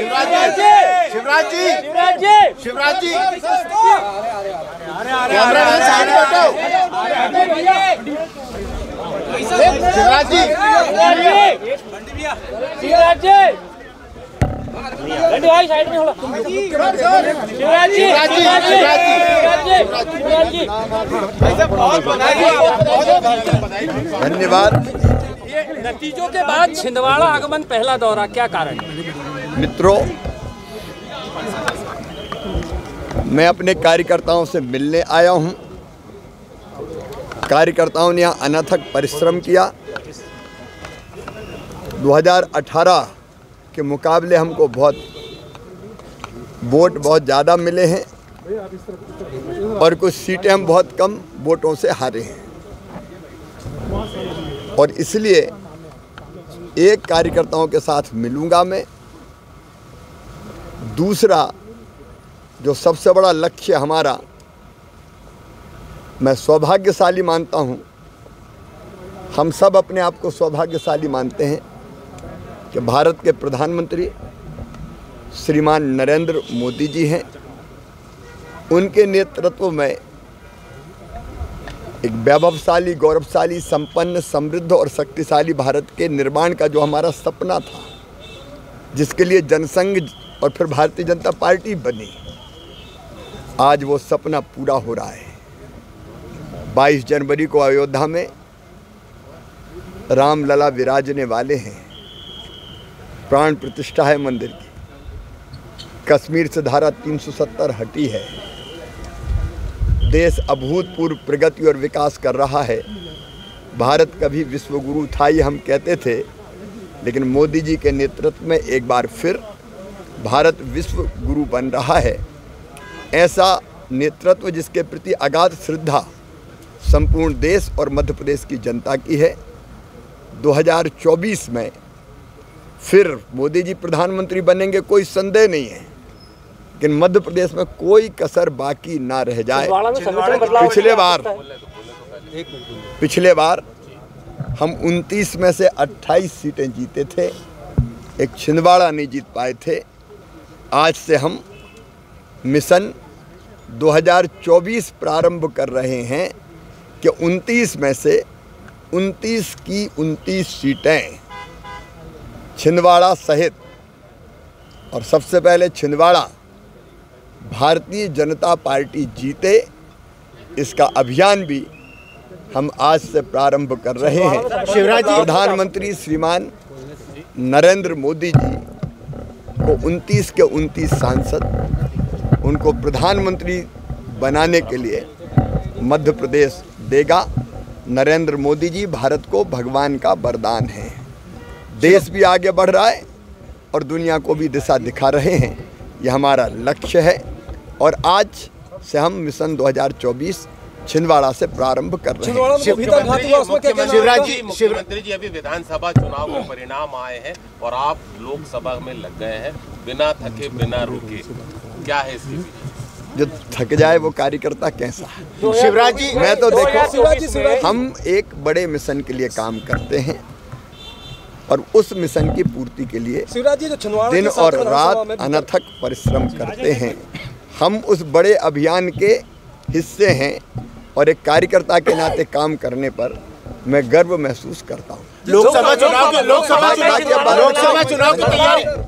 Shivraj ji camera side में हटाओ। शिवराज जी भाई साइड में थोड़ा। धन्यवाद। नतीजों के बाद छिंदवाड़ा आगमन पहला दौरा, क्या कारण? मित्रों, मैं अपने कार्यकर्ताओं से मिलने आया हूं। कार्यकर्ताओं ने यहाँ अनथक परिश्रम किया। 2018 के मुकाबले हमको वोट बहुत ज़्यादा मिले हैं और कुछ सीटें हम बहुत कम वोटों से हारे हैं, और इसलिए एक कार्यकर्ताओं के साथ मिलूंगा मैं। दूसरा, जो सबसे बड़ा लक्ष्य हमारा, मैं सौभाग्यशाली मानता हूं, हम सब अपने आप को सौभाग्यशाली मानते हैं कि भारत के प्रधानमंत्री श्रीमान नरेंद्र मोदी जी हैं। उनके नेतृत्व में एक वैभवशाली, गौरवशाली, संपन्न, समृद्ध और शक्तिशाली भारत के निर्माण का जो हमारा सपना था, जिसके लिए जनसंघ और फिर भारतीय जनता पार्टी बनी, आज वो सपना पूरा हो रहा है। 22 जनवरी को अयोध्या में रामलला विराजने वाले हैं। प्राण प्रतिष्ठा है मंदिर की। कश्मीर से धारा 370 हटी है। देश अभूतपूर्व प्रगति और विकास कर रहा है। भारत कभी विश्व गुरु था, ये हम कहते थे, लेकिन मोदी जी के नेतृत्व में एक बार फिर भारत विश्व गुरु बन रहा है। ऐसा नेतृत्व जिसके प्रति अगाध श्रद्धा संपूर्ण देश और मध्य प्रदेश की जनता की है। 2024 में फिर मोदी जी प्रधानमंत्री बनेंगे, कोई संदेह नहीं है, लेकिन मध्य प्रदेश में कोई कसर बाकी ना रह जाए। पिछले बार हम 29 में से 28 सीटें जीते थे, एक छिंदवाड़ा नहीं जीत पाए थे। आज से हम मिशन 2024 प्रारंभ कर रहे हैं कि 29 में से 29 की 29 सीटें छिंदवाड़ा सहित, और सबसे पहले छिंदवाड़ा भारतीय जनता पार्टी जीते, इसका अभियान भी हम आज से प्रारंभ कर रहे हैं। शिवराज जी, प्रधानमंत्री श्रीमान नरेंद्र मोदी जी को 29 के 29 सांसद, उनको प्रधानमंत्री बनाने के लिए मध्य प्रदेश देगा। नरेंद्र मोदी जी भारत को भगवान का वरदान है। देश भी आगे बढ़ रहा है और दुनिया को भी दिशा दिखा रहे हैं। ये हमारा लक्ष्य है और आज से हम मिशन 2024 छिंदवाड़ा से प्रारंभ कर रहे हैं। मुख्यमंत्री जी अभी विधानसभा चुनाव के परिणाम आए हैं और आप लोकसभा में लग गए हैं, बिना थके बिना रुके, क्या है इसकी? जो थक जाए वो कार्यकर्ता कैसा है? शिवराज जी, मैं तो देखो, हम एक बड़े मिशन के लिए काम करते हैं और उस मिशन की पूर्ति के लिए दिन और रात अनथक परिश्रम करते हैं। हम उस बड़े अभियान के हिस्से हैं और एक कार्यकर्ता के नाते काम करने पर मैं गर्व महसूस करता हूँ। लोकसभा चुनाव की तैयारी